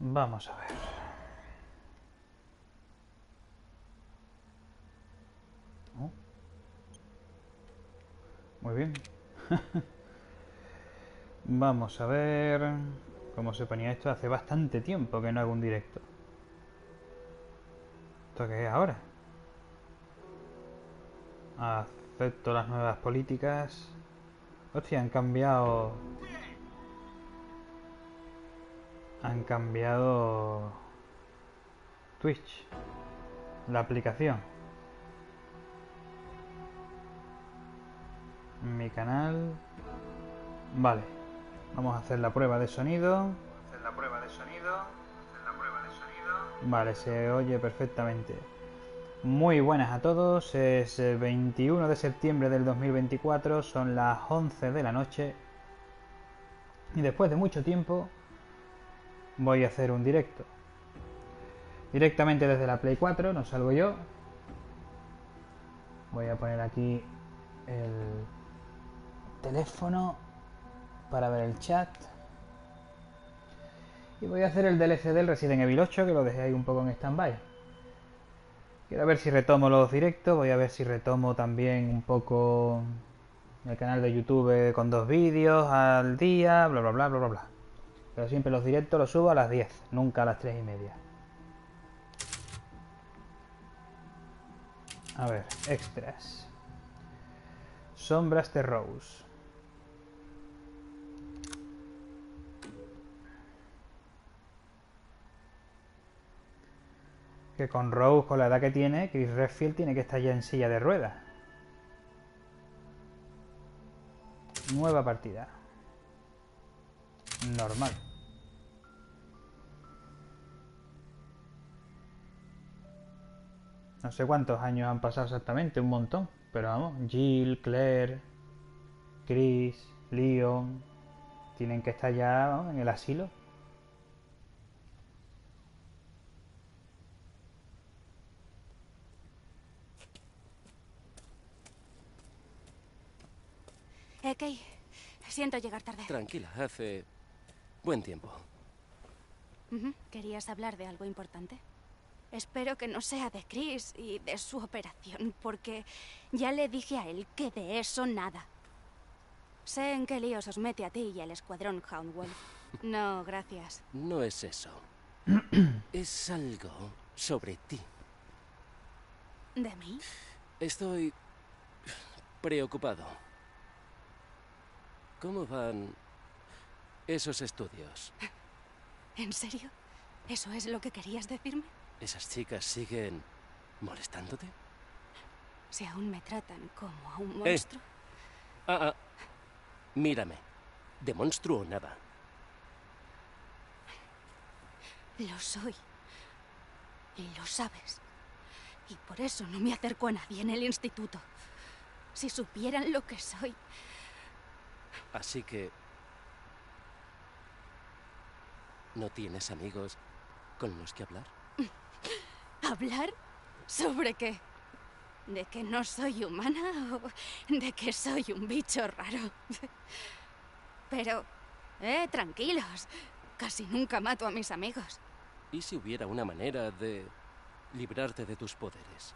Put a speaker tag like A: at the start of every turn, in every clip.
A: Vamos a ver. Oh, muy bien. Vamos a ver cómo se ponía esto. Hace bastante tiempo que no hago un directo. ¿Esto qué es ahora? Acepto las nuevas políticas. Hostia, han cambiado. Han cambiado Twitch, la aplicación. Mi canal. Vale. Vamos a hacer la prueba de sonido. Vale, se oye perfectamente. Muy buenas a todos. Es 21 de septiembre del 2024. Son las 11 de la noche. Y después de mucho tiempo voy a hacer un directo. Directamente desde la Play 4, no salgo yo. Voy a poner aquí el teléfono para ver el chat. Y voy a hacer el DLC del Resident Evil 8, que lo dejé ahí un poco en stand-by. Quiero ver si retomo los directos, voy a ver si retomo también un poco el canal de YouTube con 2 vídeos al día, bla bla bla bla bla bla. Pero siempre los directos los subo a las 10, nunca a las 3:30. A ver, extras. Sombras de Rose. Que con Rose, con la edad que tiene, Chris Redfield tiene que estar ya en silla de ruedas. Nueva partida. Normal. No sé cuántos años han pasado exactamente, un montón. Pero vamos, Jill, Claire, Chris, Leon, tienen que estar ya, vamos, en el asilo.
B: Kay, siento llegar tarde.
C: Tranquila, hace buen tiempo.
B: ¿Querías hablar de algo importante? Espero que no sea de Chris y de su operación, porque ya le dije a él que de eso nada. Sé en qué líos os mete a ti y al escuadrón Houndwolf. No, gracias.
C: No es eso. Es algo sobre ti.
B: ¿De mí?
C: Estoy preocupado. ¿Cómo van esos estudios?
B: ¿En serio? ¿Eso es lo que querías decirme?
C: ¿Esas chicas siguen molestándote?
B: Si aún me tratan como a un monstruo.
C: Mírame. De monstruo nada.
B: Lo soy. Y lo sabes. Y por eso no me acerco a nadie en el instituto. Si supieran lo que soy.
C: Así que... ¿no tienes amigos con los que hablar?
B: ¿Hablar? ¿Sobre qué? ¿De que no soy humana o de que soy un bicho raro? Pero, tranquilos. Casi nunca mato a mis amigos.
C: ¿Y si hubiera una manera de librarte de tus poderes?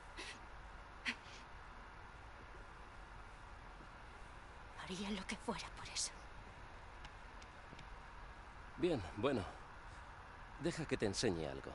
B: Haría lo que fuera por eso.
C: Bien, bueno. Deja que te enseñe algo.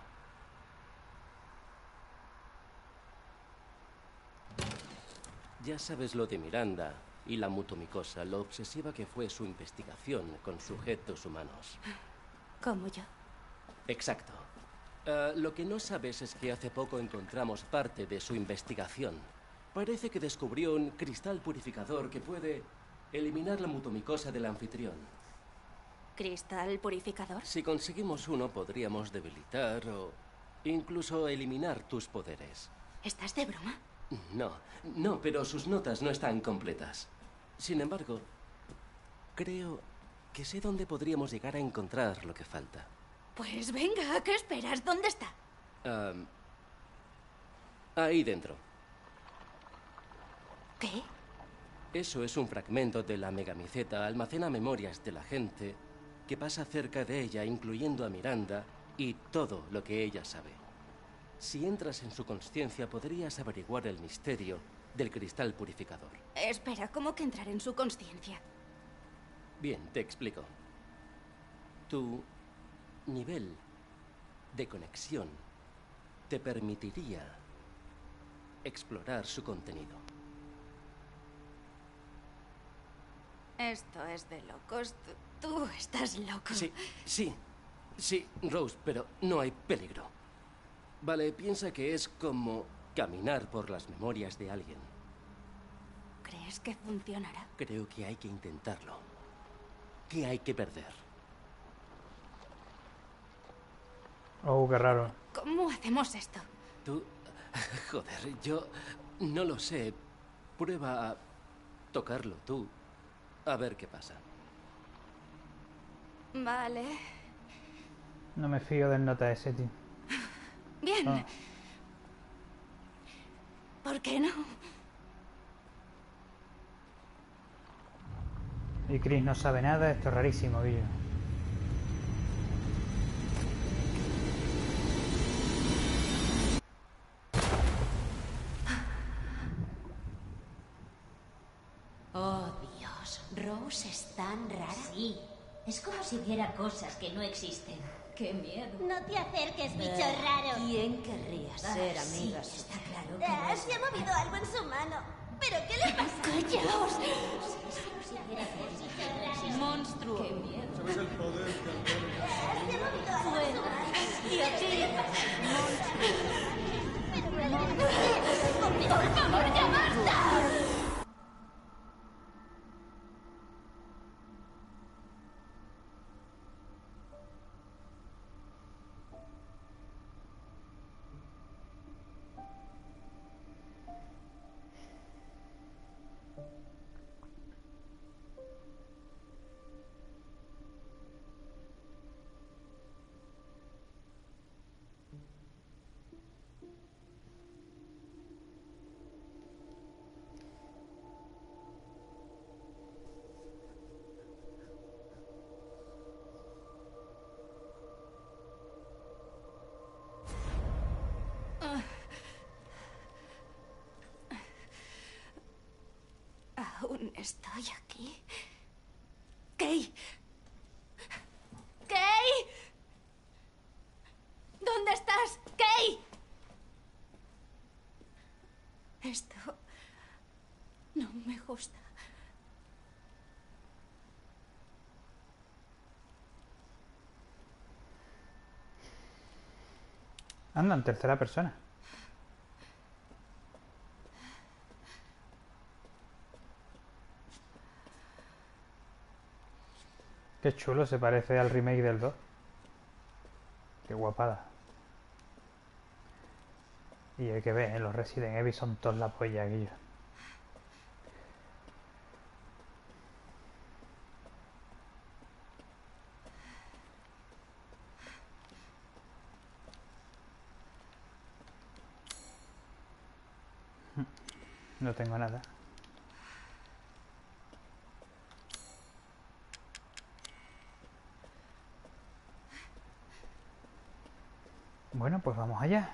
C: Ya sabes lo de Miranda y la mutomicosa, lo obsesiva que fue su investigación con sujetos humanos.
B: ¿Como yo?
C: Exacto. Lo que no sabes es que hace poco encontramos parte de su investigación. Parece que descubrió un cristal purificador que puede eliminar la mutomicosa del anfitrión.
B: ¿Cristal purificador?
C: Si conseguimos uno, podríamos debilitar o incluso eliminar tus poderes.
B: ¿Estás de broma?
C: No, pero sus notas no están completas. Sin embargo, creo que sé dónde podríamos llegar a encontrar lo que falta.
B: Pues venga, ¿qué esperas? ¿Dónde está?
C: Ahí dentro.
B: ¿Qué?
C: Eso es un fragmento de la megamiceta. Almacena memorias de la gente que pasa cerca de ella, incluyendo a Miranda y todo lo que ella sabe. Si entras en su consciencia, podrías averiguar el misterio del cristal purificador.
B: Espera, ¿cómo que entrar en su consciencia?
C: Bien, te explico. Tu nivel de conexión te permitiría explorar su contenido.
B: Esto es de locos. Tú estás loco.
C: Sí, Rose, pero no hay peligro. Vale, piensa que es como caminar por las memorias de alguien.
B: ¿Crees que funcionará?
C: Creo que hay que intentarlo. ¿Qué hay que perder?
A: Oh, qué raro.
B: ¿Cómo hacemos esto?
C: Tú... Joder, yo no lo sé. Prueba a tocarlo tú. A ver qué pasa.
B: Vale.
A: No me fío del nota ese, tío.
B: Bien.
A: Ah.
B: ¿Por qué no?
A: Y Chris no sabe nada, esto es rarísimo, Guillo.
D: Oh, Dios. Rose es tan rara.
E: Sí, es como si viera cosas que no existen.
D: ¡Qué miedo!
E: No te acerques, bicho raro.
D: ¿Quién querría ser
E: Sí,
D: amiga
E: está
D: suya?
E: claro que no es...
F: Se ha movido algo en su mano. ¿Pero qué le pasa?
D: ¡Callaos!
E: Si viera que el bicho raro...
D: ¡Monstruo! ¡Qué miedo!
F: Se ha movido algo en su mano.
D: ¡Y a ti!
F: ¡Por favor, ya basta!
B: Aún estoy aquí. ¡Kay! ¡Kay! ¿Dónde estás? ¡Kay! Esto no me gusta.
A: Anda, en tercera persona. Qué chulo, se parece al remake del 2. Qué guapada. Y hay que ver, los Resident Evil son todos la polla, Guillo. No tengo nada. Bueno, pues vamos allá.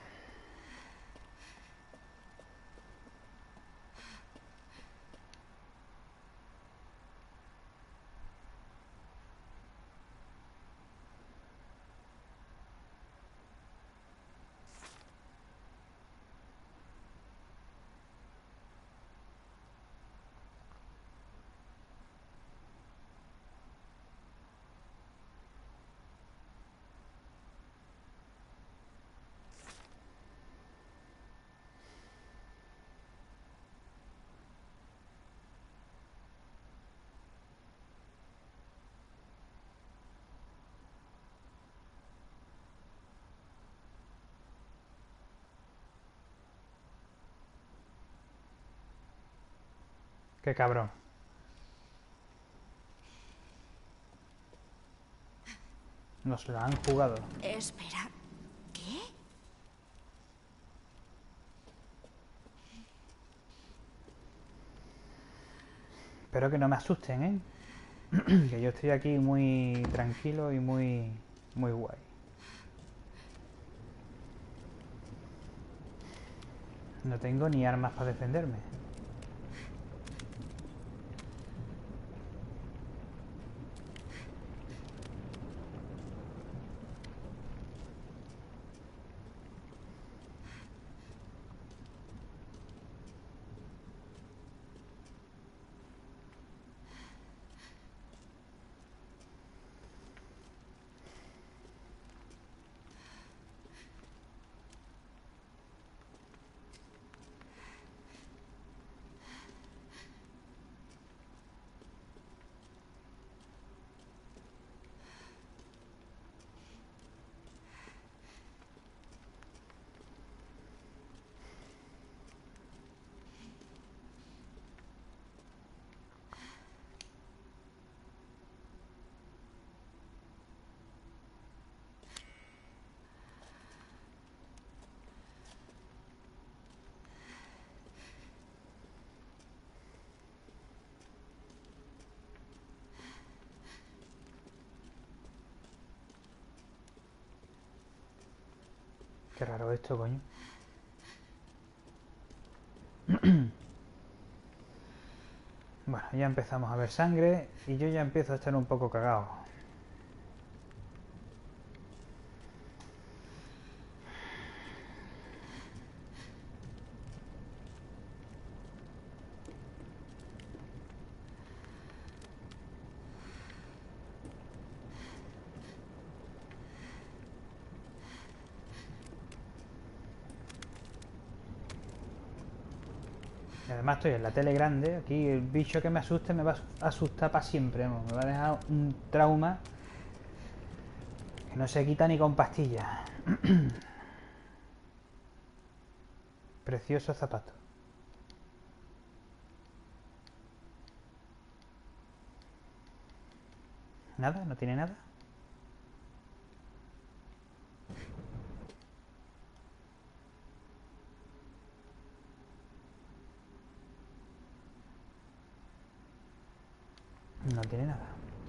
A: Qué cabrón. Nos la han jugado.
B: Espera. ¿Qué?
A: Espero que no me asusten, ¿eh? Que yo estoy aquí muy tranquilo y muy guay. No tengo ni armas para defenderme. Qué raro esto, coño. Bueno, ya empezamos a ver sangre y yo ya empiezo a estar un poco cagado. Y además estoy en la tele grande, aquí el bicho que me asuste me va a asustar para siempre, vamos, me va a dejar un trauma que no se quita ni con pastillas. Precioso zapato. ¿Nada? ¿No tiene nada? No tiene nada.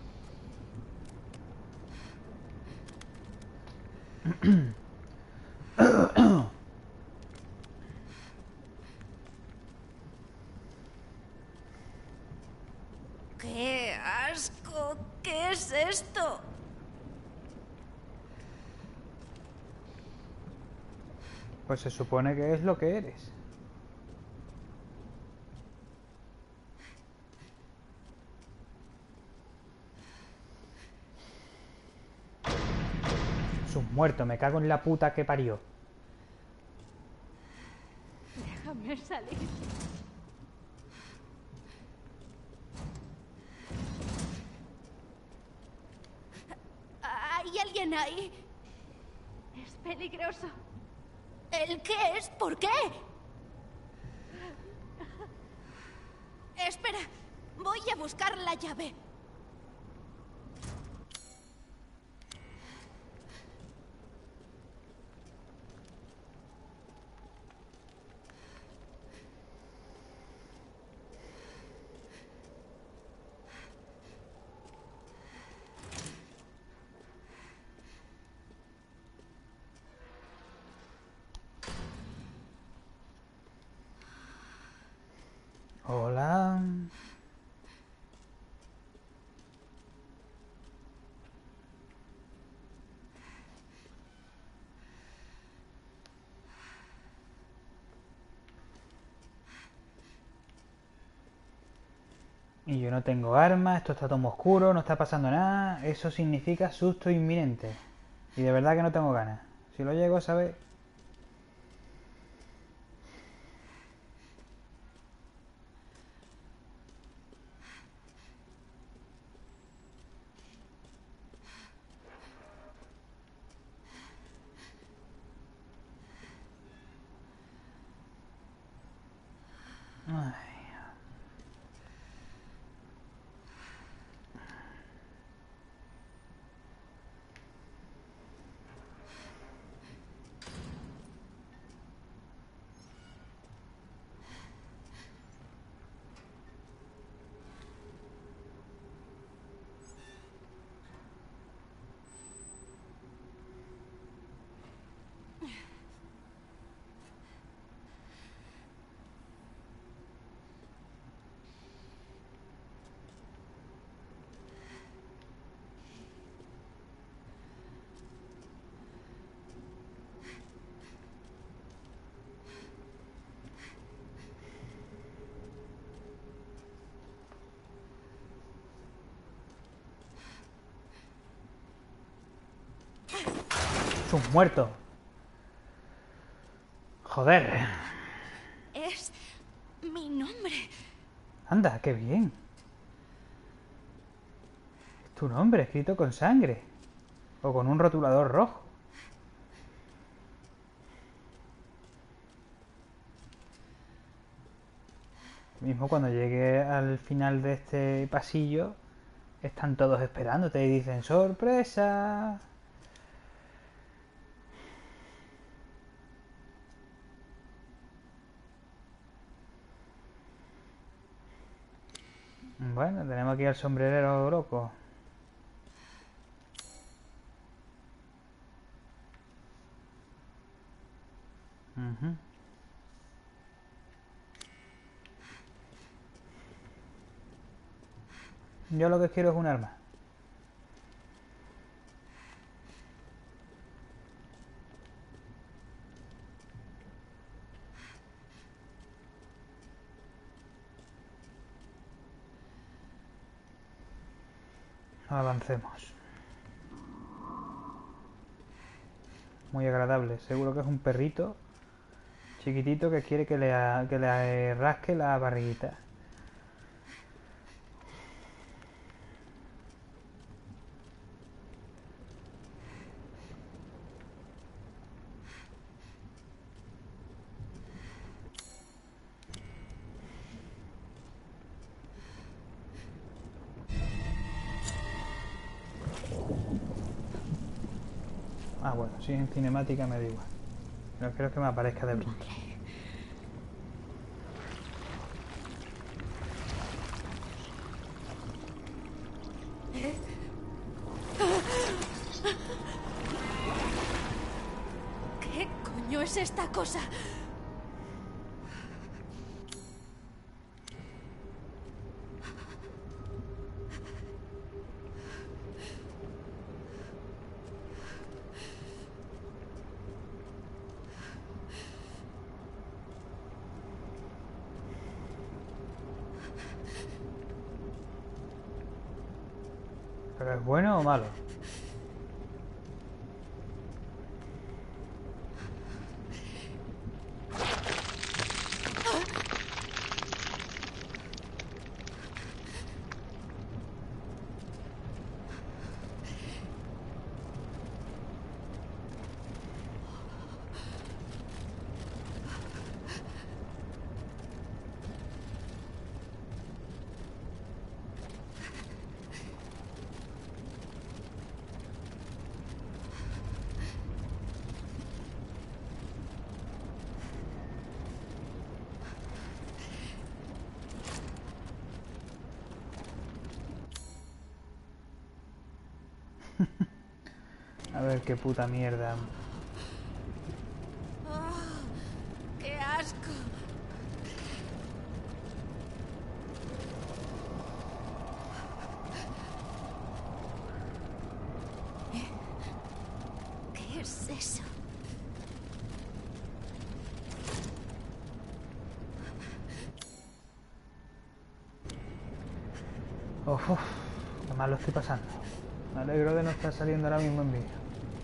B: ¡Qué asco! ¿Qué es esto?
A: Pues se supone que es lo que eres. Sus muertos, me cago en la puta que parió.
B: Déjame salir. ¿Hay alguien ahí? Es peligroso. ¿El qué es? ¿Por qué? Espera, voy a buscar la llave.
A: Hola. Y yo no tengo armas, esto está todo oscuro, no está pasando nada. Eso significa susto inminente. Y de verdad que no tengo ganas. Si lo llego a saber... Ay. sus muertos. Joder.
B: Es mi nombre.
A: Anda, qué bien. Es tu nombre escrito con sangre. O con un rotulador rojo. Mismo cuando llegue al final de este pasillo, están todos esperándote y dicen ¡sorpresa! Bueno, tenemos aquí al sombrerero loco. Ujú. Yo lo que quiero es un arma. Avancemos. Muy agradable. Seguro que es un perrito chiquitito que quiere que le rasque la barriguita. Ah, bueno, si es en cinemática me da igual. No quiero que me aparezca de pronto.
B: ¿Qué coño es esta cosa?
A: ¿Pero es bueno o malo? A ver qué puta mierda.
B: ¡Qué asco! ¿Qué es eso?
A: Uf, qué mal lo estoy pasando. Me alegro de no estar saliendo ahora mismo en vídeo.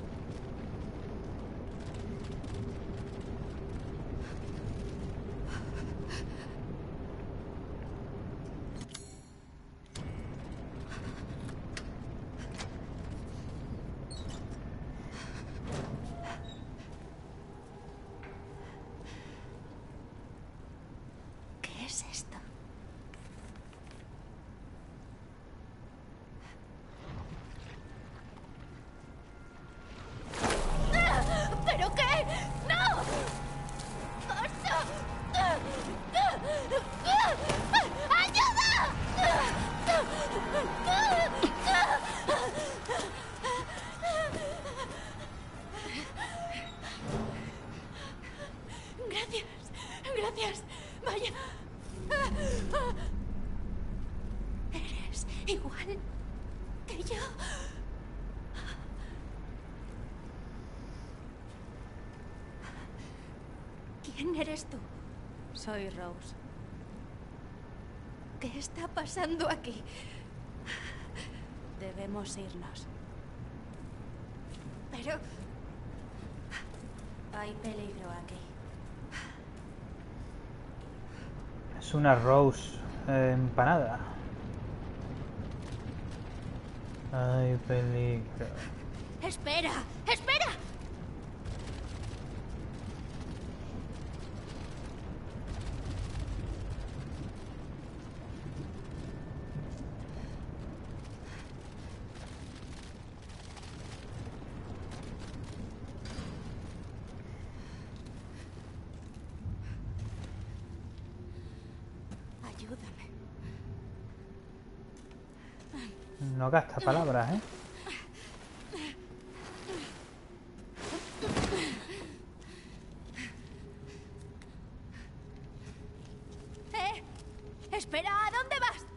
B: ¿Qué es esto? ¿Pero qué? ¡No! ¡Pasa! ¡Ayuda! Gracias, gracias. Vaya. Eres igual que yo. ¿Quién eres tú?
G: Soy Rose.
B: ¿Qué está pasando aquí?
G: Debemos irnos.
B: Pero...
G: Hay peligro aquí.
A: Es una Rose empanada. Hay peligro.
B: ¡Espera! ¡Espera! Ayúdame.
A: No gasta palabras, ¿eh?
B: ¡Espera! ¿A dónde vas?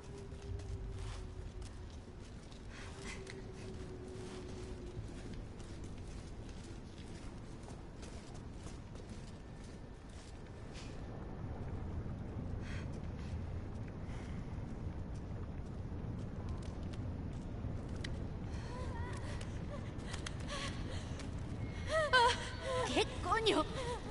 B: ¿Qué coño?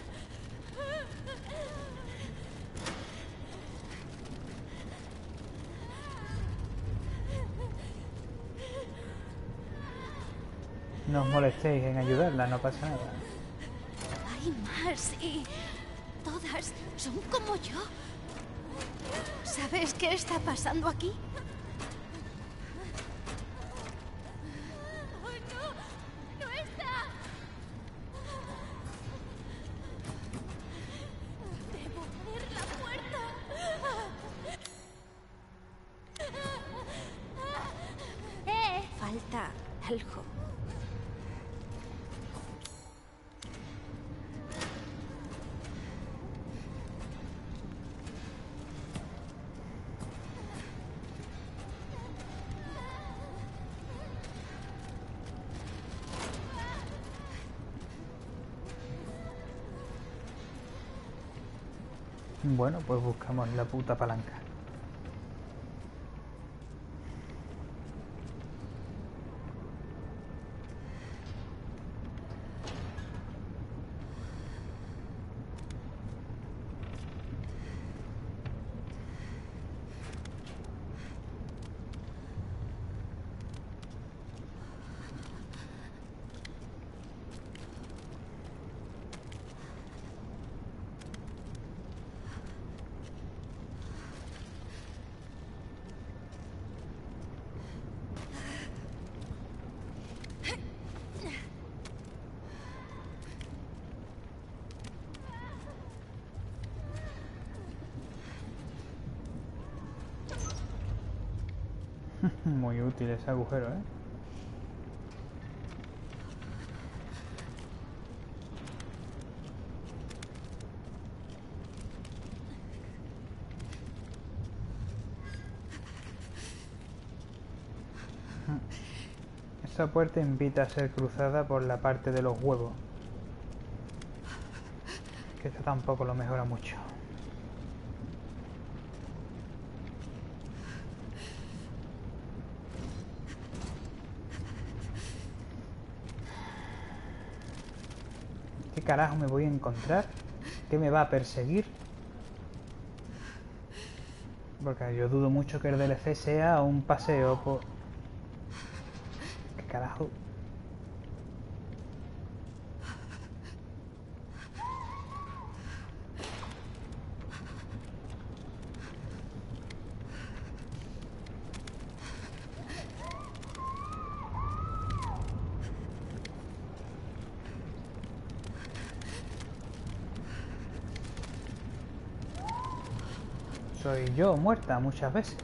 A: No os molestéis en ayudarla, no pasa nada.
B: Hay más y todas son como yo. ¿Sabes qué está pasando aquí? ¡No! ¡No está! Debo abrir la puerta. Falta algo.
A: Bueno, pues buscamos la puta palanca. Muy útil ese agujero, ¿eh? Esa puerta invita a ser cruzada por la parte de los huevos. Que esto tampoco lo mejora mucho. ¿Qué carajo me voy a encontrar? ¿Qué me va a perseguir? Porque yo dudo mucho que el DLC sea un paseo por... ¿Qué carajo? Soy yo muerta muchas veces.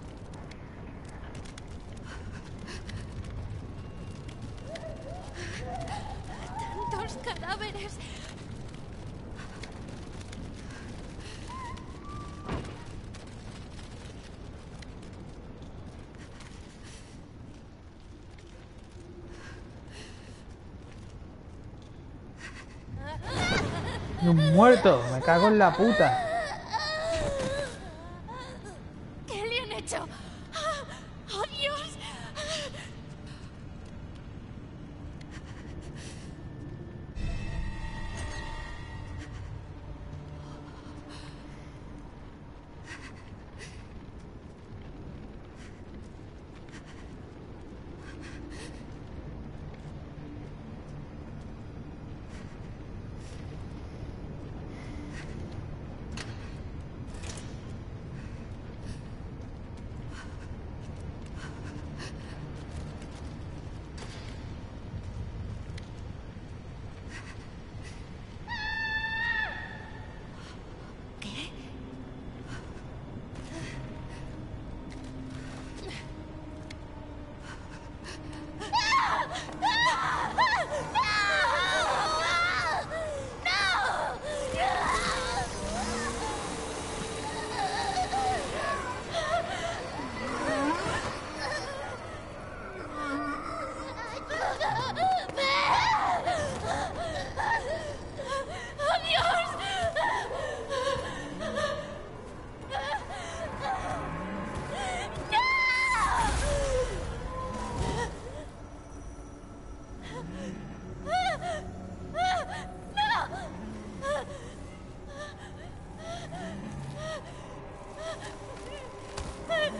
B: ¡Tantos cadáveres!
A: ¡Un muerto! ¡Me cago en la puta!
B: ¿Qué le han hecho? ¡Oh, Dios!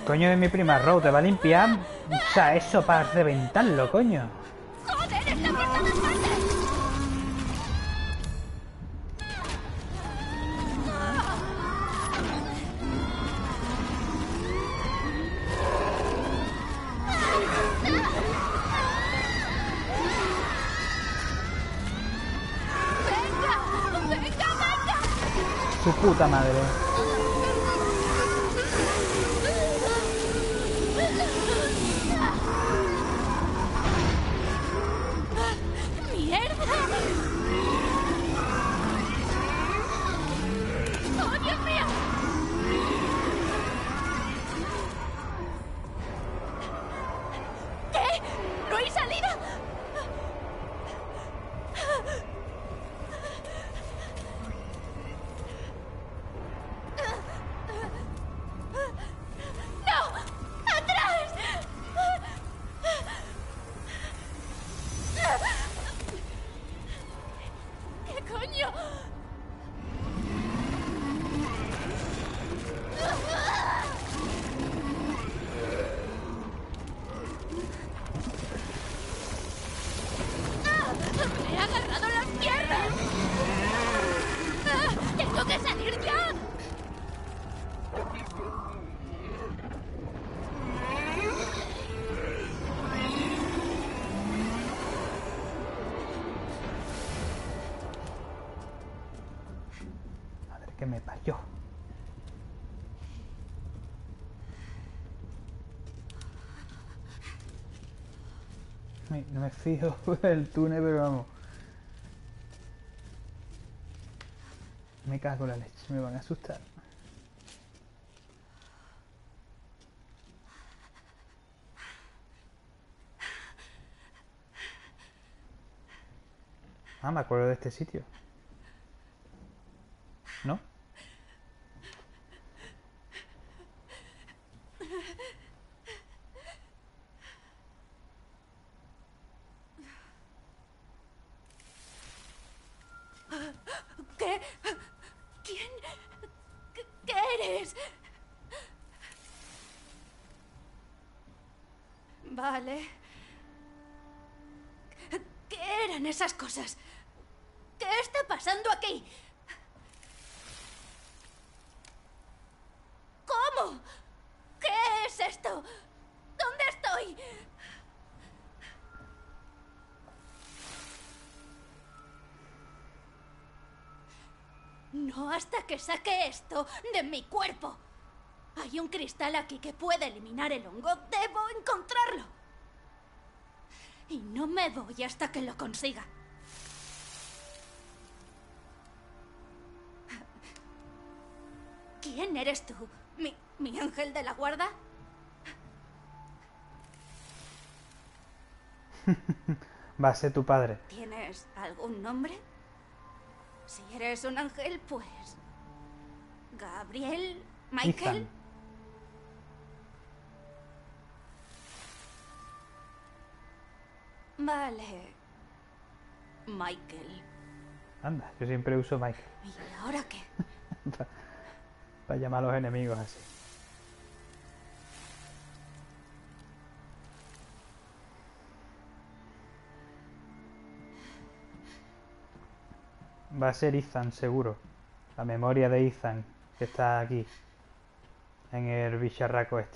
A: Coño, es mi prima Rose, te va a limpiar. O sea, eso para reventarlo, coño.
B: ¡Joder, está por todas partes! ¡Venga! ¡Venga, venga!
A: Su puta madre.
B: ¡Mierda! ¡Oh, Dios mío! ¿Qué? ¿No hay salida? ¡No! ¡Atrás! ¿Qué coño? ¡Me he agarrado las piernas! ¡Tengo que salir ya!
A: Madre que me parió. No me fijo el túnel, pero vamos. Me cago en la leche, me van a asustar. Ah, me acuerdo de este sitio. ¿No?
B: ¿Qué? ¿Quién? ¿Qué eres? Vale. ¿Qué eran esas cosas? ¿Qué está pasando aquí? ¿Cómo? ¿Qué es esto? ¿Dónde estoy? No hasta que saque esto de mi cuerpo. Hay un cristal aquí que puede eliminar el hongo. Debo encontrarlo. Y no me voy hasta que lo consiga. ¿Quién eres tú? ¿Mi ángel de la guarda?
A: Va a ser tu padre.
B: ¿Tienes algún nombre? Si eres un ángel, pues... ¿Gabriel? ¿Michael?
A: Ethan.
B: Vale. Michael.
A: Anda, yo siempre uso Michael.
B: ¿Y ahora qué?
A: Para llamar a los enemigos así. Va a ser Ethan, seguro. La memoria de Ethan, que está aquí. En el bicharraco este.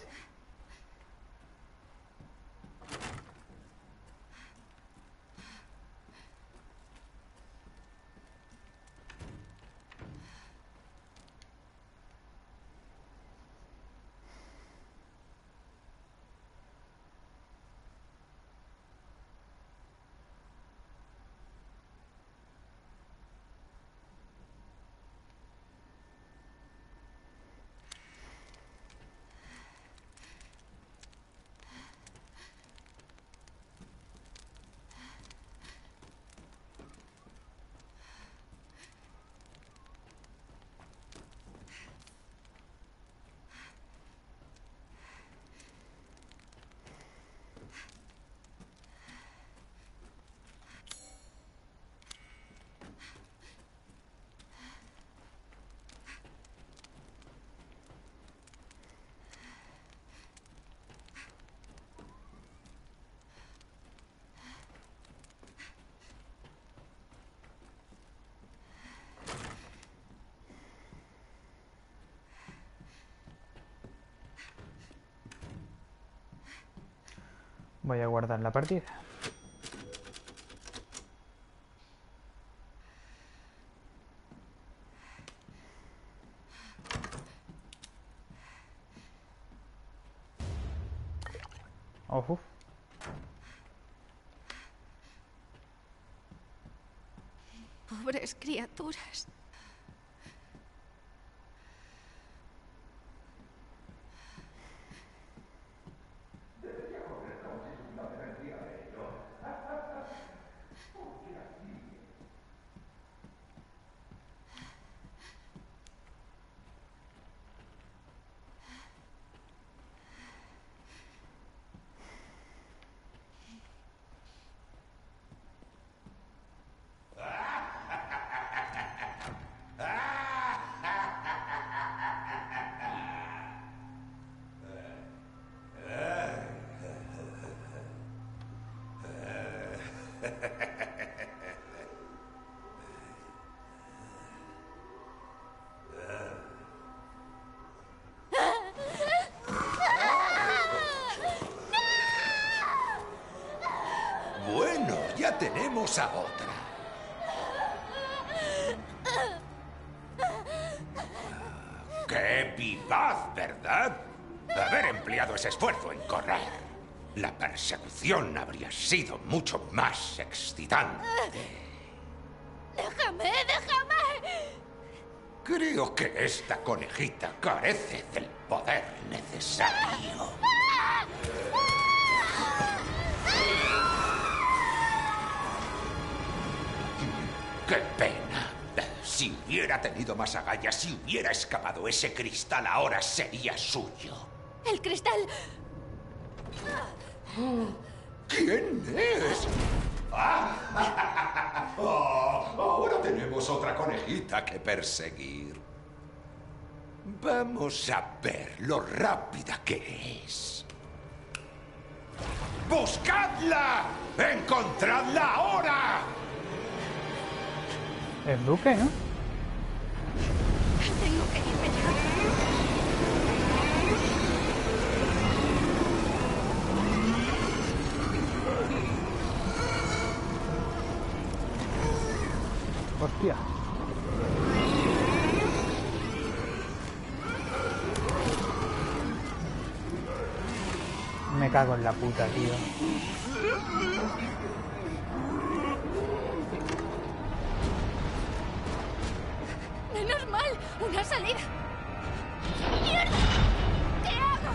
A: Voy a guardar la partida. Ojo.
B: Pobres criaturas.
H: Bueno, ya tenemos a otra. ¡Qué vivaz, ¿verdad? Haber empleado ese esfuerzo en correr. La persecución habría sido mucho más excitante.
B: ¡Déjame, déjame!
H: Creo que esta conejita carece del poder necesario. ¡Qué pena! Si hubiera tenido más agallas, si hubiera escapado ese cristal, ahora sería suyo.
B: ¡El cristal!
H: ¿Quién es? Oh, ahora tenemos otra conejita que perseguir. Vamos a ver lo rápida que es. ¡Buscadla! ¡Encontradla ahora!
A: Es Duque, ¿no?
B: Tengo que irme ya.
A: Hostia. Me cago en la puta, tío.
B: Menos mal, una salida. ¡Mierda! ¿Qué hago?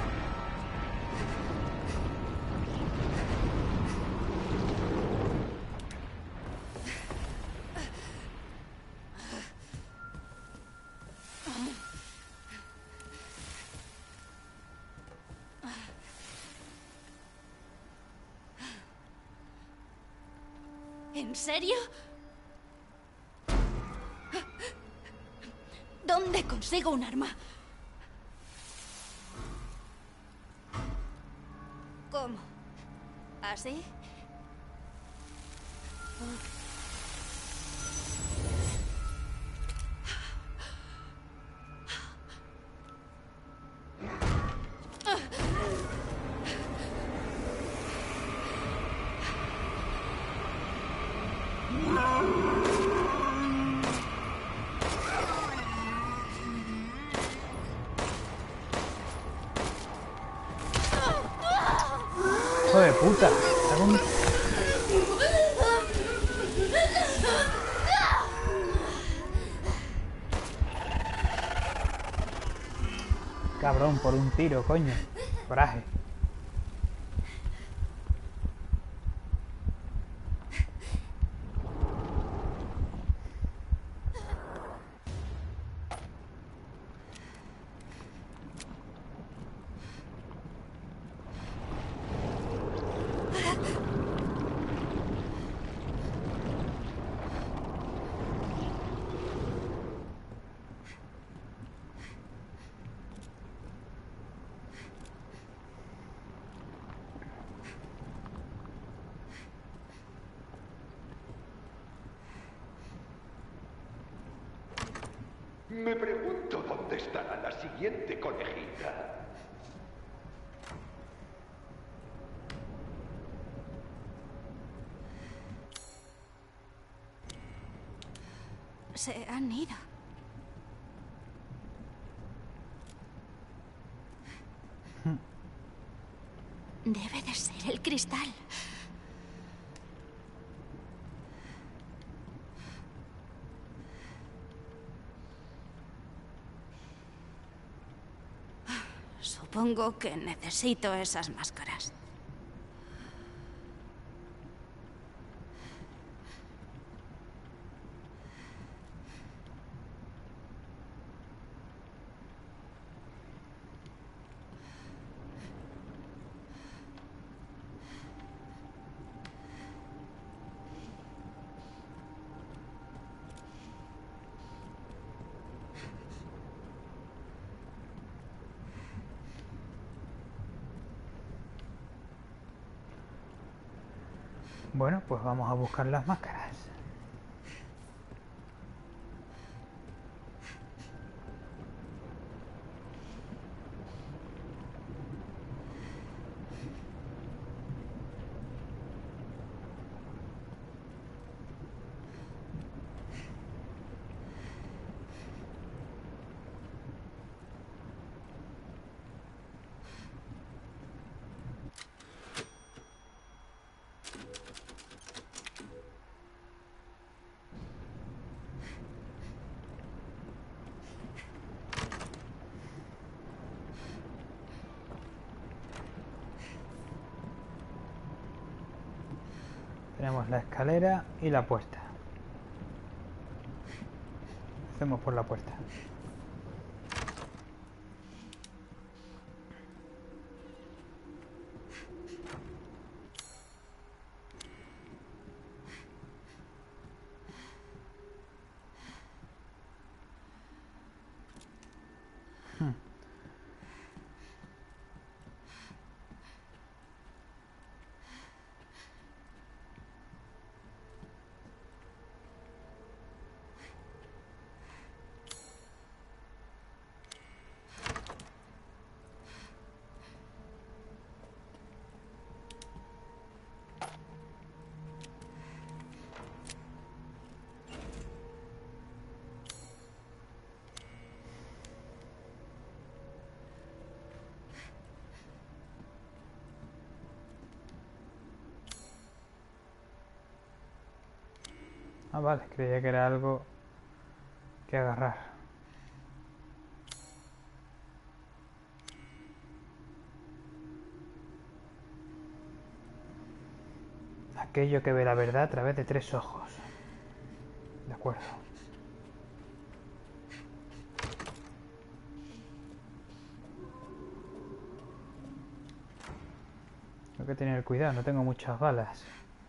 B: ¿En serio? ¿Dónde consigo un arma? ¿Cómo? ¿Así?
A: ¡Hijo de puta! Hago un- Cabrón, por un tiro, coño. Coraje.
H: Me pregunto dónde estará la siguiente conejita.
B: Se han ido. Debe de ser el cristal. Supongo que necesito esas máscaras.
A: Bueno, pues vamos a buscar las máscaras. Tenemos la escalera y la puerta. Hacemos por la puerta. Ah, vale, creía que era algo que agarrar. Aquello que ve la verdad a través de 3 ojos. De acuerdo. Tengo que tener cuidado, no tengo muchas balas.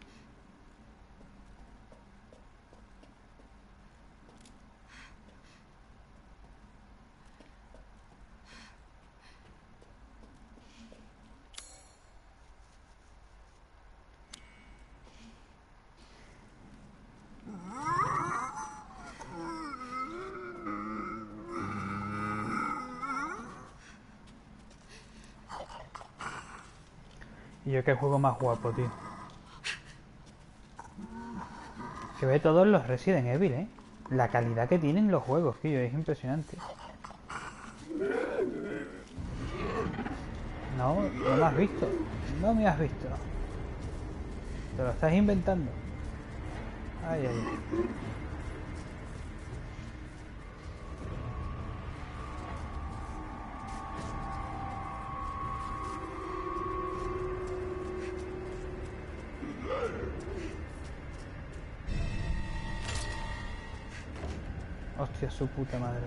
A: Y yo qué juego más guapo, tío. Que ve todos los Resident Evil, ¿eh? La calidad que tienen los juegos, tío, es impresionante. No, no me has visto. No me has visto. Te lo estás inventando. Ay, ay, ay. Hostia, su puta madre.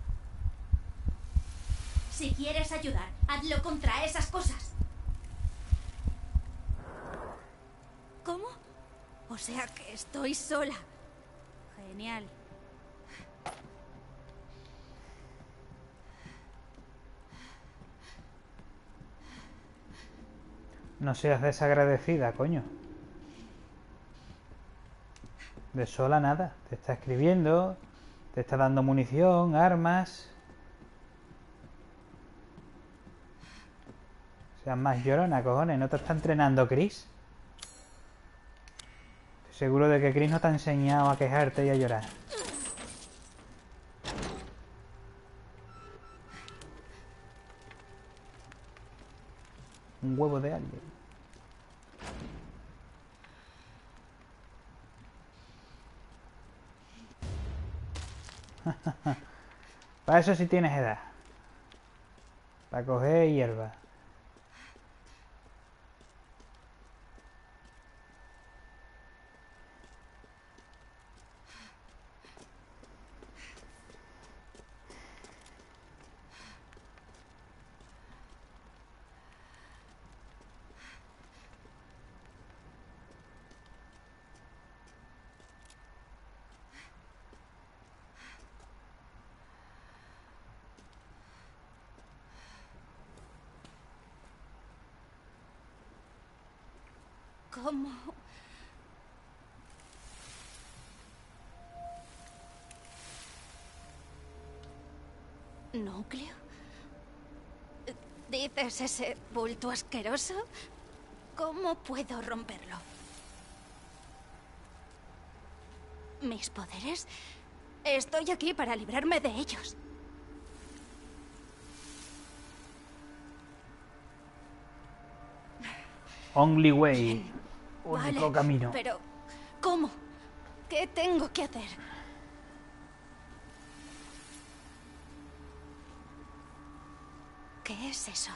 E: Si quieres ayudar, hazlo contra esas cosas.
B: ¿Cómo? O sea que estoy sola.
G: Genial.
A: No seas desagradecida, coño. De sola nada. Te está escribiendo, te está dando munición, armas. Seas más llorona, cojones. ¿No te está entrenando Chris? Estoy seguro de que Chris no te ha enseñado a quejarte y a llorar. Un huevo de alguien. Para eso sí tienes edad. Para coger hierba.
B: ¿Cómo? ¿Núcleo? ¿Dices ese bulto asqueroso? ¿Cómo puedo romperlo? ¿Mis poderes? Estoy aquí para librarme de ellos.
A: Only way.
B: Bien.
A: Único
B: Vale,
A: camino.
B: pero ¿cómo? ¿Qué tengo que hacer? ¿Qué es eso?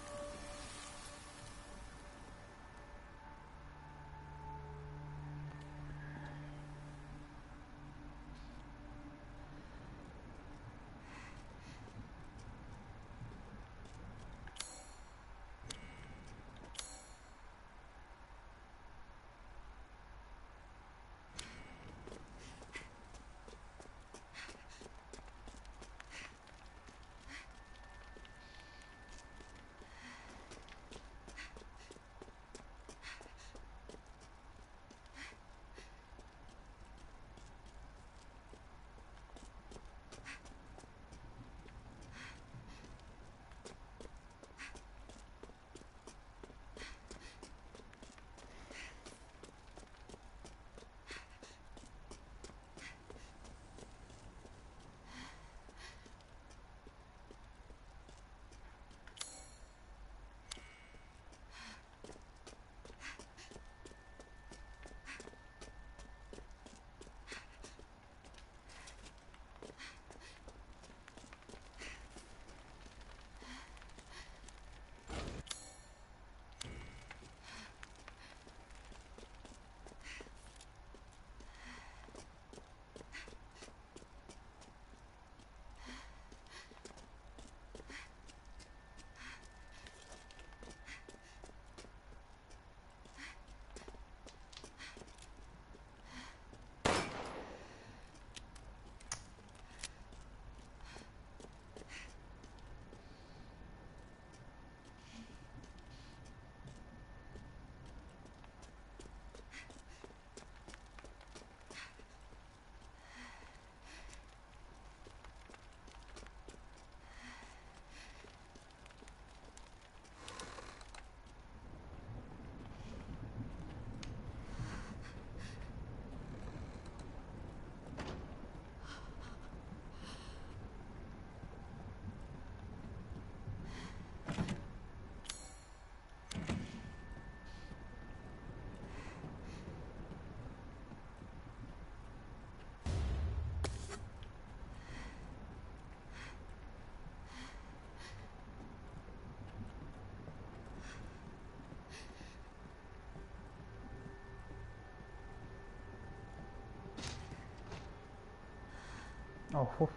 A: Oh, uf.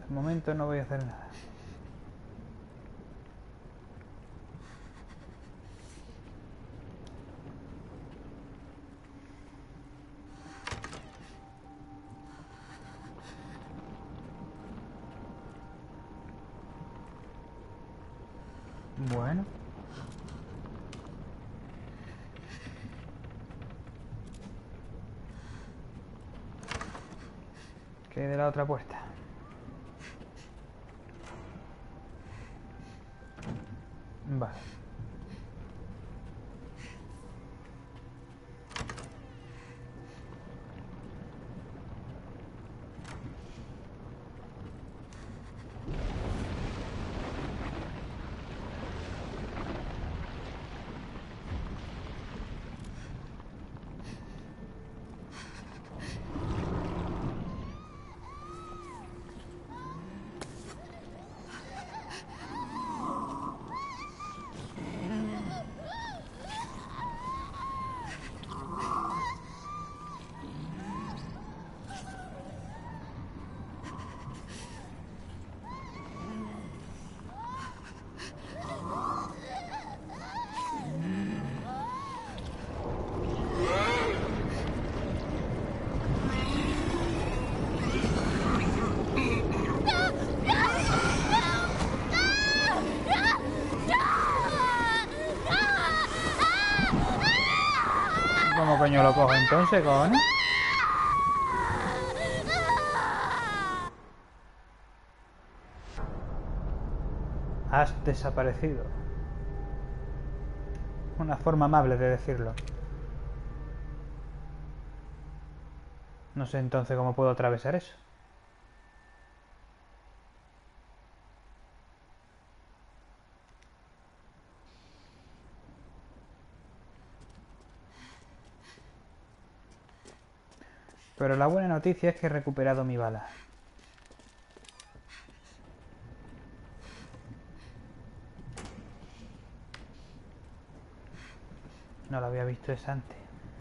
A: De momento no voy a hacer nada. Bueno. ¿Qué hay de la otra puerta? Vale. ¿Cómo coño lo cojo entonces, cojones? Has desaparecido. Una forma amable de decirlo. No sé entonces cómo puedo atravesar eso. Pero la buena noticia es que he recuperado mi bala. No lo había visto esa antes.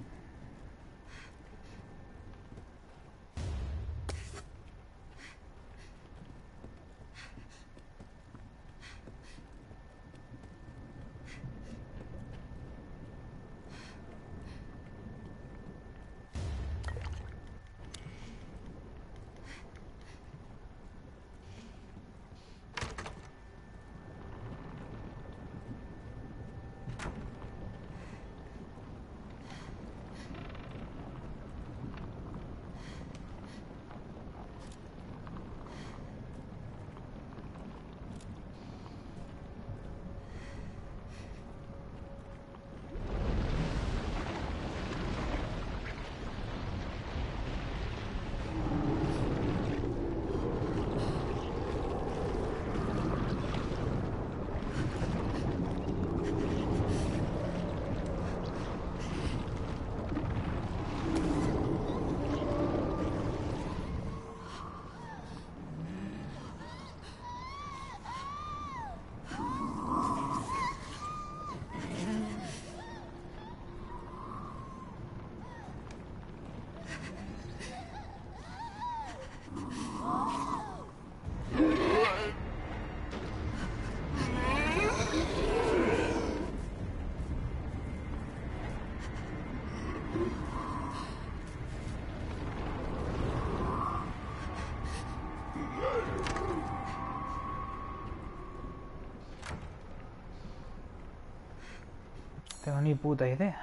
A: Tengo ni puta idea.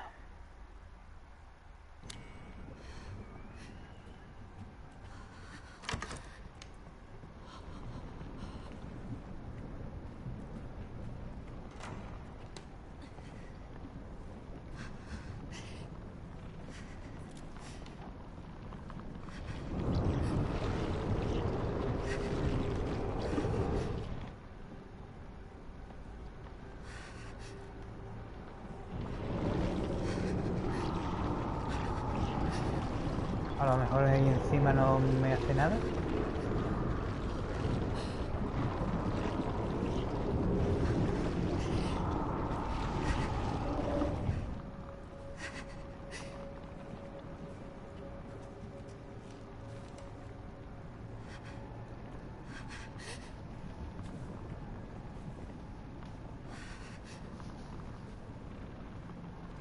A: A lo mejor ahí encima no me hace nada.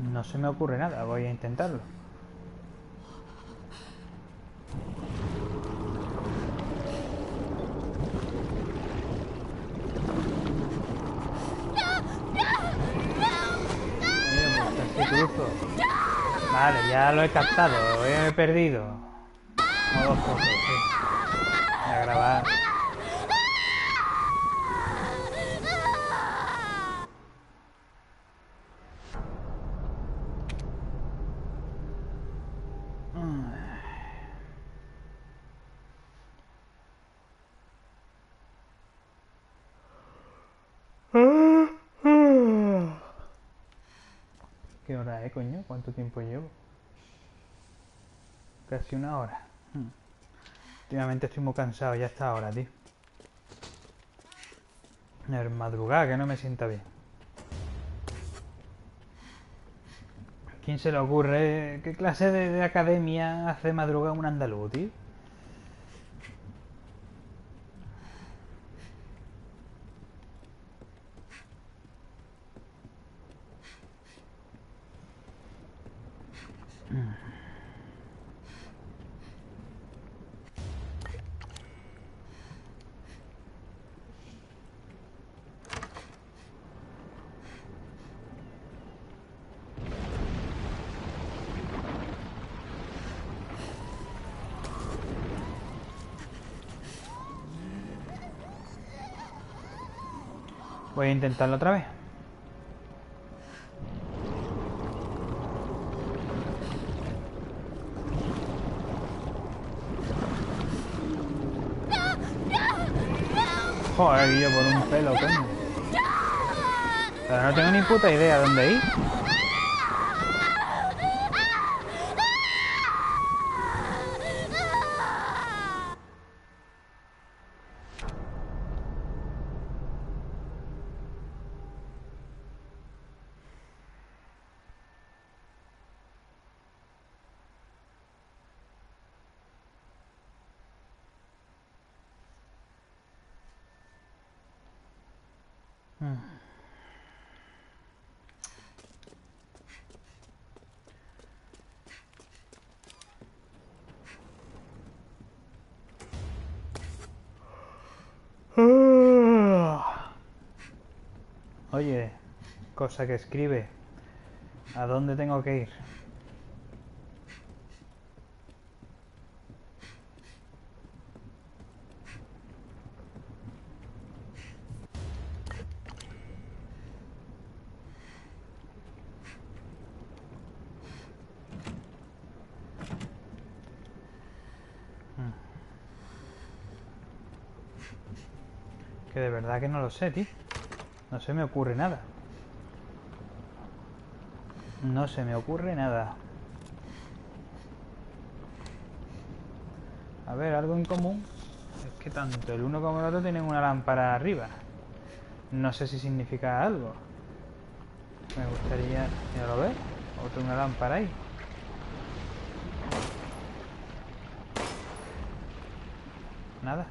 A: No se me ocurre nada, voy a intentarlo. Oye, pues casi cruzo. Vale, ya lo he captado, he perdido. Modo foto, sí. Voy a grabar. ¿Qué hora es, coño? ¿Cuánto tiempo llevo? Casi una hora. Últimamente estoy muy cansado ya hasta ahora, tío. Es madrugada, que no me sienta bien. ¿A quién se le ocurre? ¿Qué clase de academia hace madrugada un andaluz, tío? Voy a intentarlo otra vez. Joder, yo por un pelo, coño. Pero no tengo ni puta idea de dónde ir. Oye, cosa que escribe. ¿A dónde tengo que ir? Que de verdad que no lo sé, tío. No se me ocurre nada. No se me ocurre nada. A ver, algo en común. Es que tanto el uno como el otro tienen una lámpara arriba. No sé si significa algo. Me gustaría... ¿Ya lo ves? Otra una lámpara ahí. Nada.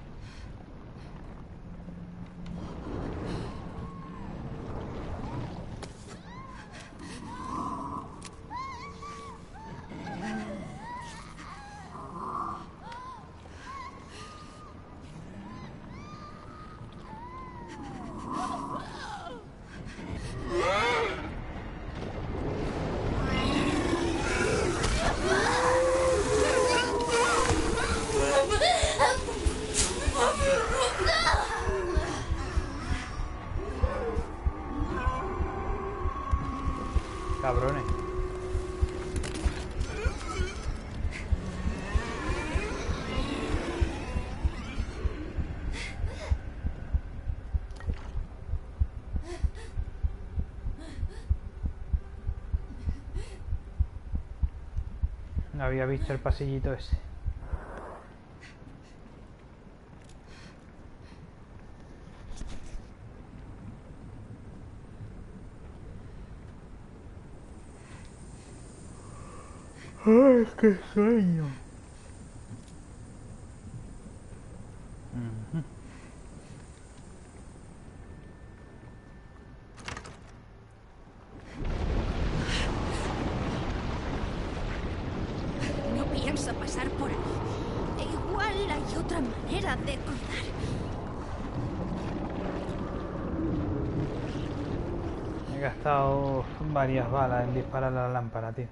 A: Cabrones. No había visto el pasillito ese. ¡Ay, qué sueño! gastado varias balas en disparar a la lámpara, tío.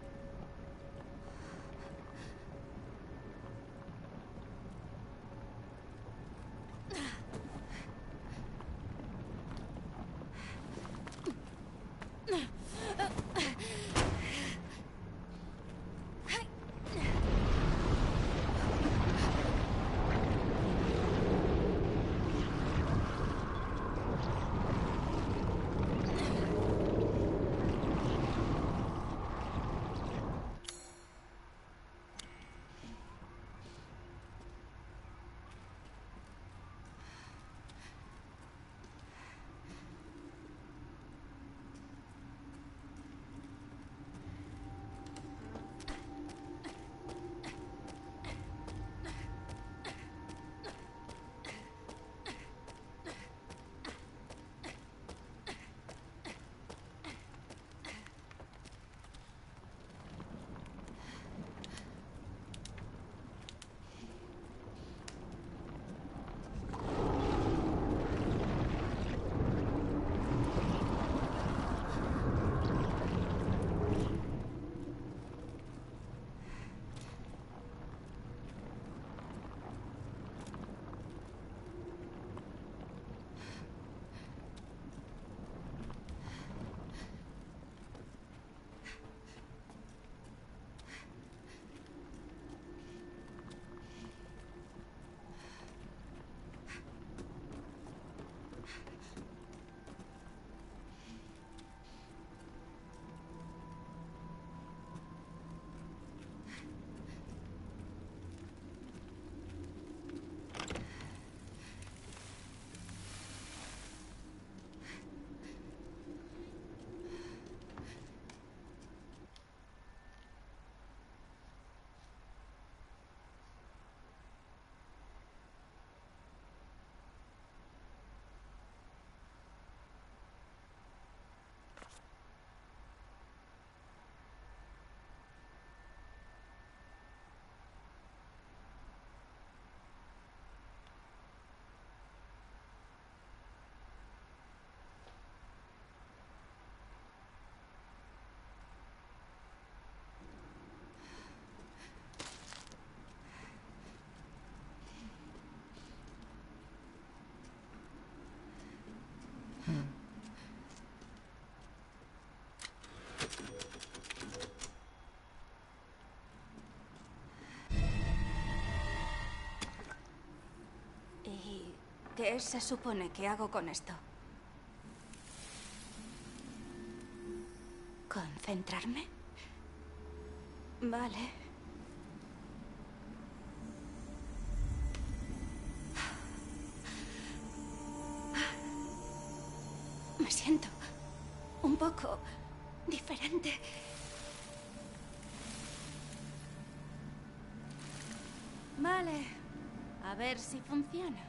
B: ¿Qué se supone que hago con esto? ¿Concentrarme? Vale. Me siento un poco diferente. Vale. A ver si funciona.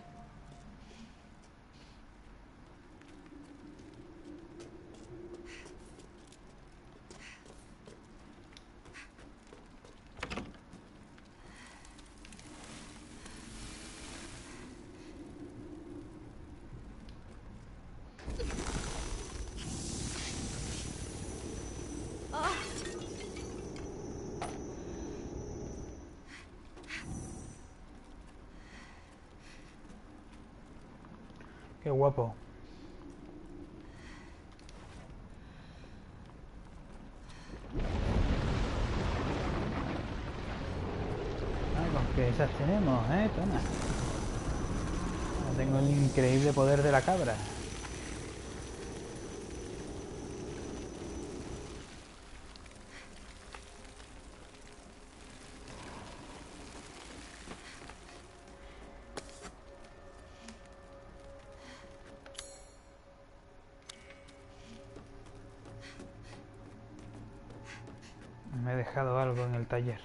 A: Qué guapo. Ah, con que esas tenemos, toma. Ahora tengo el increíble poder de la cabra. Me he dejado algo en el taller.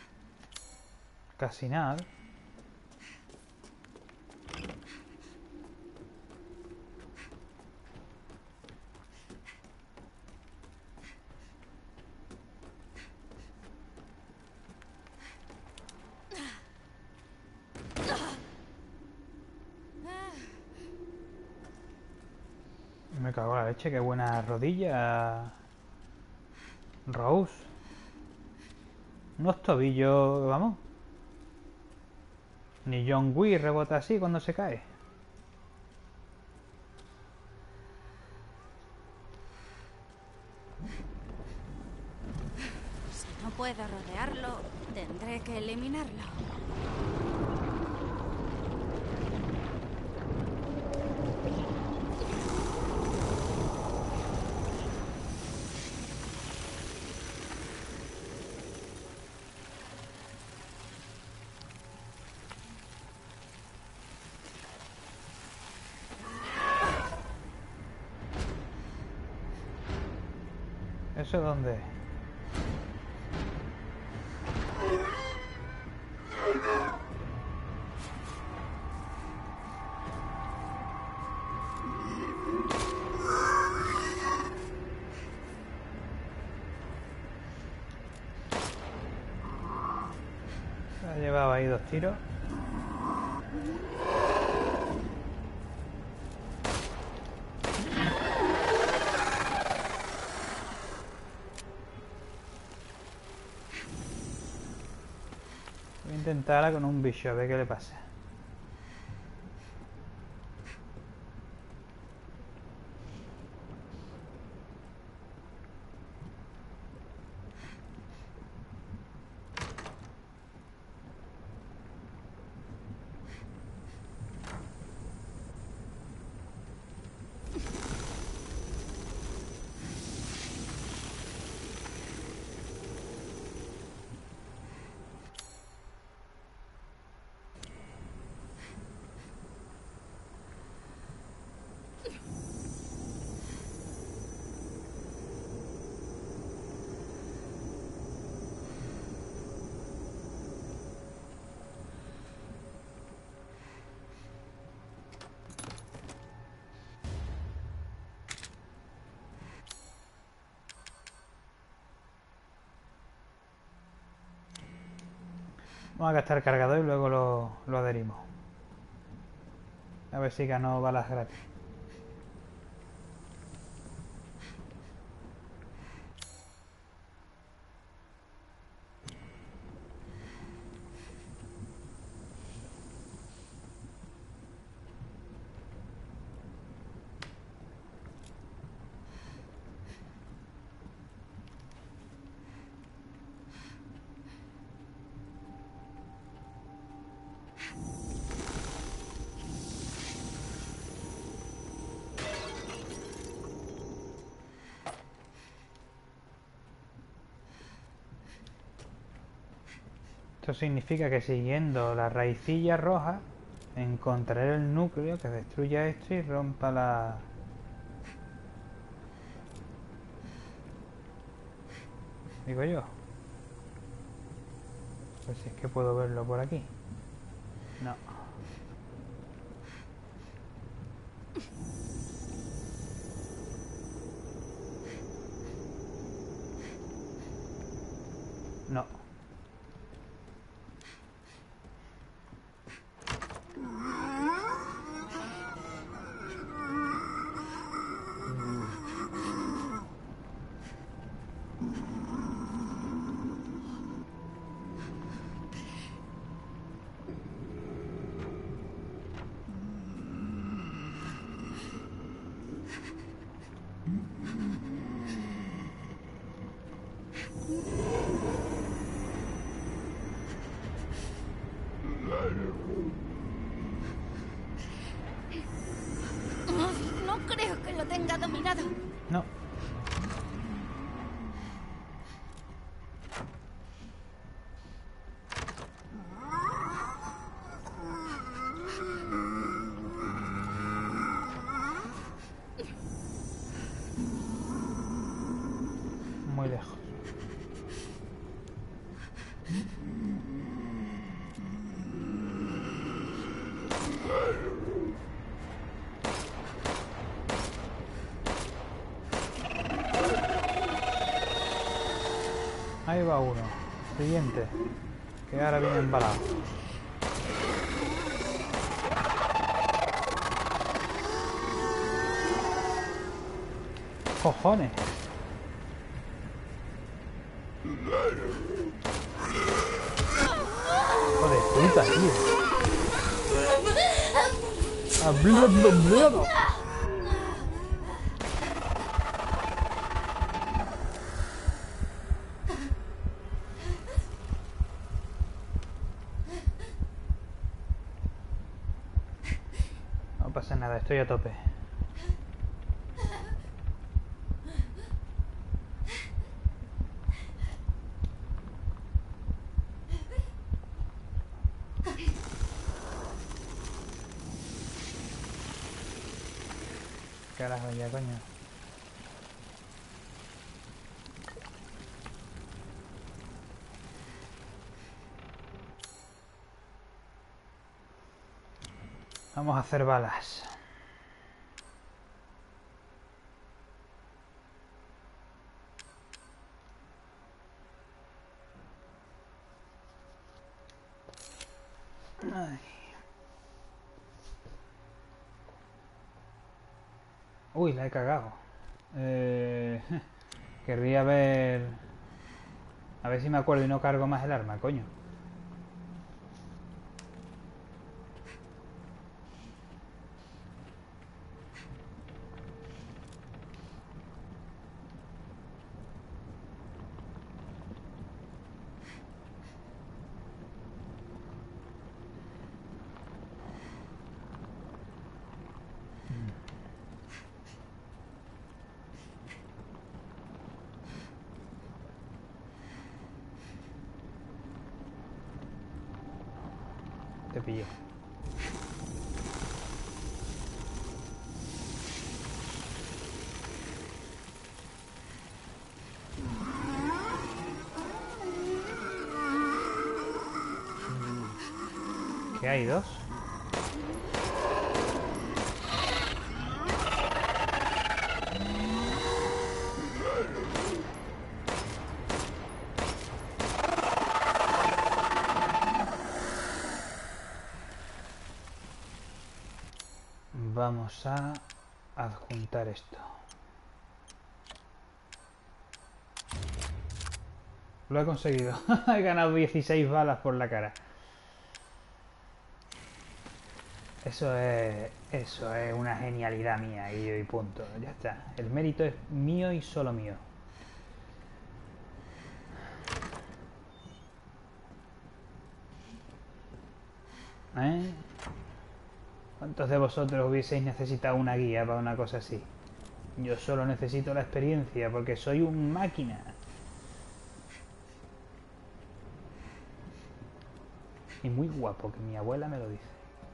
A: Casi nada. Me cago en la leche, qué buena rodilla. Rose. Unos tobillos, vamos. Ni John Wick rebota así cuando se cae.
B: Si no puedo rodearlo, tendré que eliminarlo.
A: ¿Eso dónde? Ha llevado ahí 2 tiros. Voy a intentarla con un bicho, a ver qué le pasa. Vamos a gastar el cargador y luego lo adherimos. A ver si ganó balas gratis. Esto significa que siguiendo la raicilla roja encontraré el núcleo que destruya esto y rompa la... Digo yo. Pues si es que puedo verlo por aquí. No. No.
B: No creo que lo tenga dominado.
A: No. Muy lejos. Ahí va uno. Siguiente. Que ahora viene embalado. cojones? Hijo de puta, tío. No pasa nada, estoy a tope. Carajo, ya, coño. Vamos a hacer balas. Ay. Uy, la he cagado. Querría ver... A ver si me acuerdo y no cargo más el arma, coño. Te pillo. ¿Qué hay? ¿Dos? Vamos a adjuntar esto. Lo he conseguido. He ganado 16 balas por la cara. Eso es una genialidad mía y punto. Ya está. El mérito es mío y solo mío. ¿Eh? ¿Cuántos de vosotros hubieseis necesitado una guía para una cosa así? Yo solo necesito la experiencia porque soy un máquina. Y muy guapo, que mi abuela me lo dice.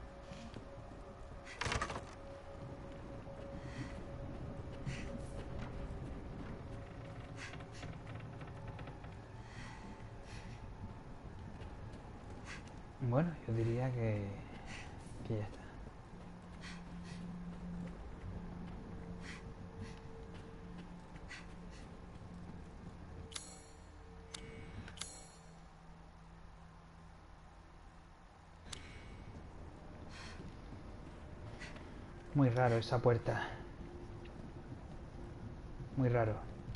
A: Bueno, yo diría que ya está. Muy raro esa puerta. Muy raro.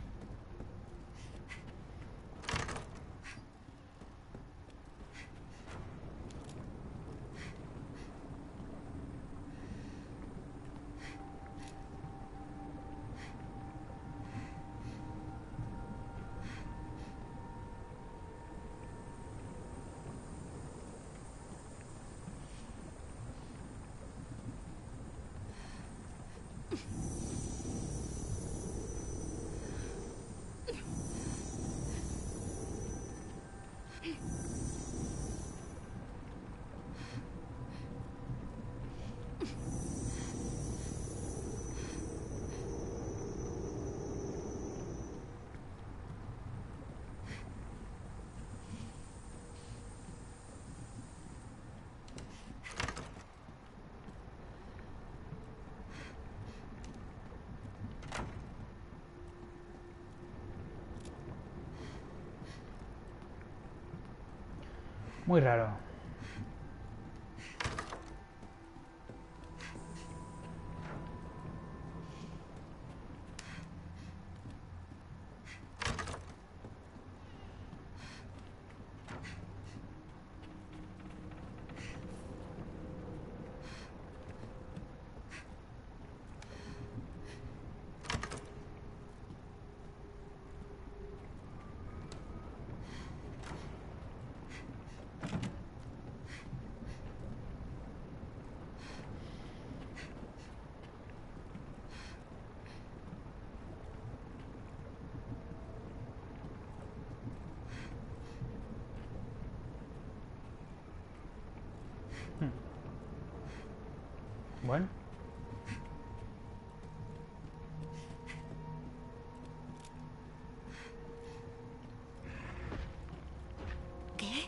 A: Muy raro. Bueno.
B: ¿Qué?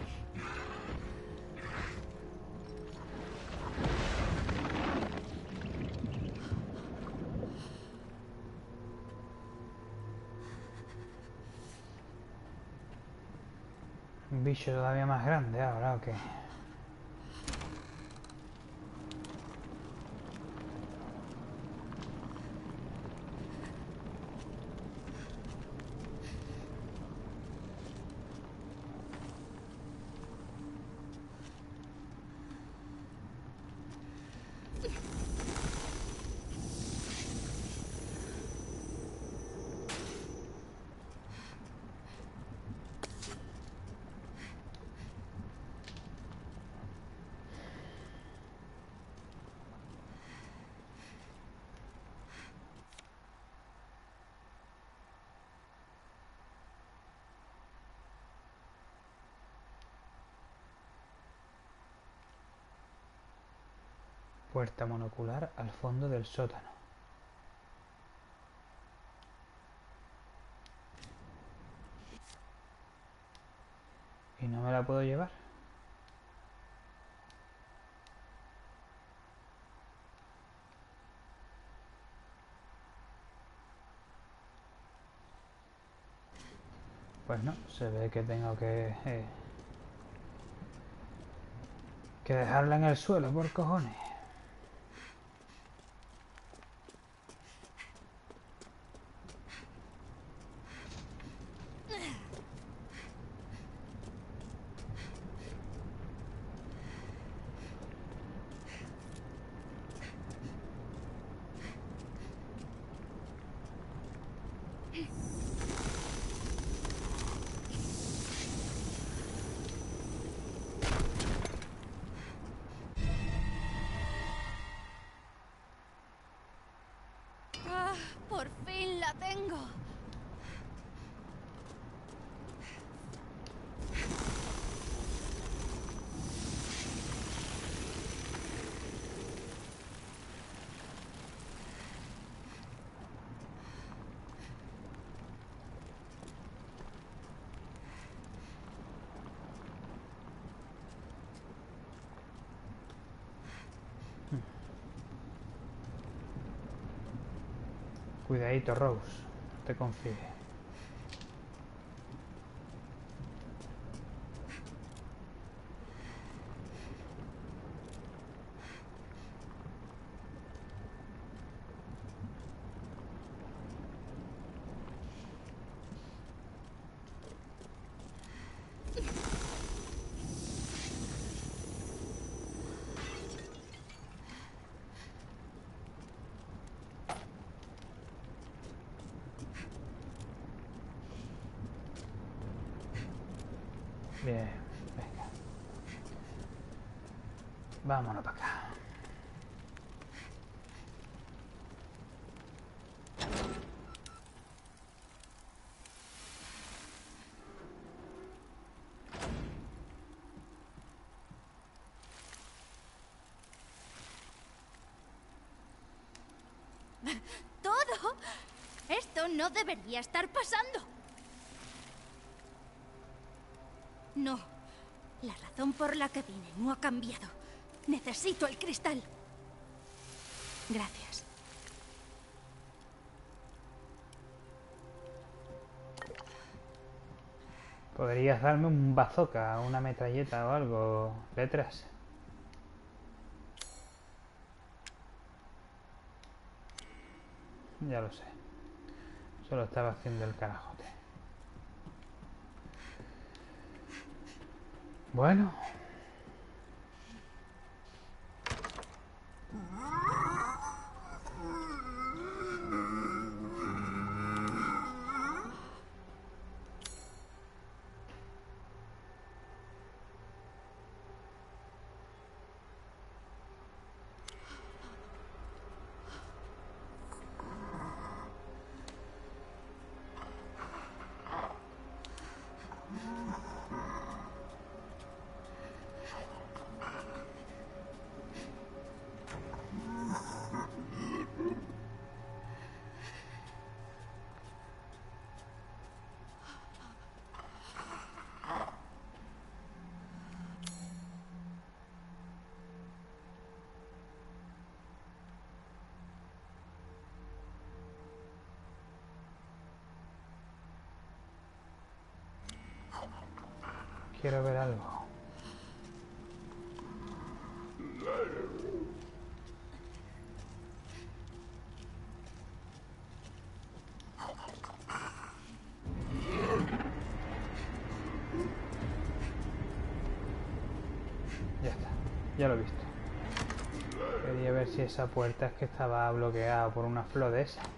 A: Un bicho todavía más grande ahora, ¿o qué? Puerta monocular al fondo del sótano. ¿Y no me la puedo llevar? Pues no, se ve que tengo que dejarla en el suelo, por cojones.
B: ¡Ah! ¡Por fin la tengo!
A: Cuidadito, Rose. No te confíes. Bien, venga. Vámonos para acá.
B: ¡Todo! Esto no debería estar pasando. No. La razón por la que vine no ha cambiado. Necesito el cristal. Gracias.
A: ¿Podrías darme un bazooka, una metralleta o algo detrás? Ya lo sé. Solo estaba haciendo el carajote. Bueno. quiero ver algo. Ya está, ya lo he visto. Quería ver si esa puerta es que estaba bloqueada por una flor de esa.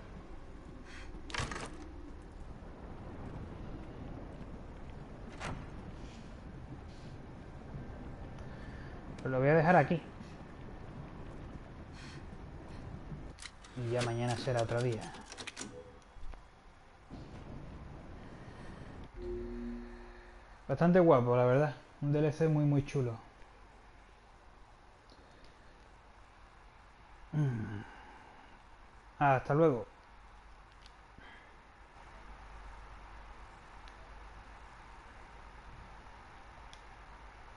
A: Pues lo voy a dejar aquí. Y ya mañana será otro día. Bastante guapo, la verdad. Un DLC muy chulo. Hasta luego.